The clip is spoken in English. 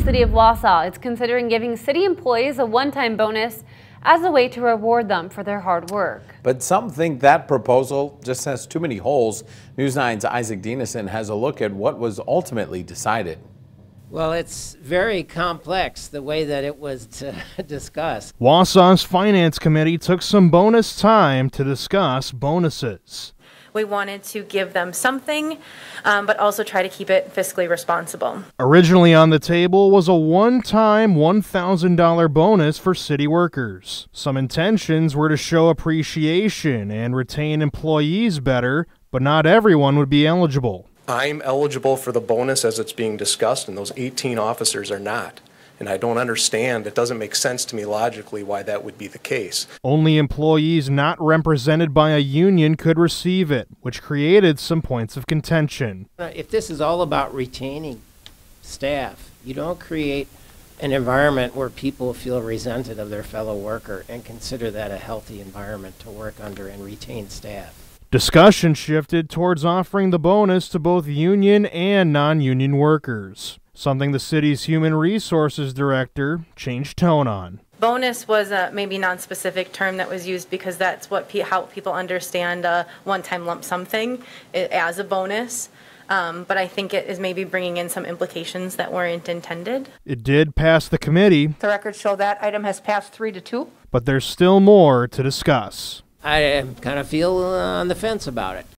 city of Wausau is considering giving city employees a one-time bonus as a way to reward them for their hard work. But some think that proposal just has too many holes. News 9's Isaac Dienison has a look at what was ultimately decided. Well, it's very complex, the way that it was discussed. Wausau's Finance Committee took some bonus time to discuss bonuses. We wanted to give them something, but also try to keep it fiscally responsible. Originally on the table was a one-time $1,000 bonus for city workers. Some intentions were to show appreciation and retain employees better, but not everyone would be eligible. I'm eligible for the bonus as it's being discussed, and those 18 officers are not. And I don't understand, it doesn't make sense to me logically why that would be the case. Only employees not represented by a union could receive it, which created some points of contention. If this is all about retaining staff, you don't create an environment where people feel resented of their fellow worker and consider that a healthy environment to work under and retain staff. Discussion shifted towards offering the bonus to both union and non-union workers, something the city's human resources director changed tone on. Bonus was a maybe non-specific term that was used because that's what how people understand a one-time lump sum thing as a bonus. But I think it is maybe bringing in some implications that weren't intended. It did pass the committee. The records show that item has passed 3-2. But there's still more to discuss. I kind of feel on the fence about it.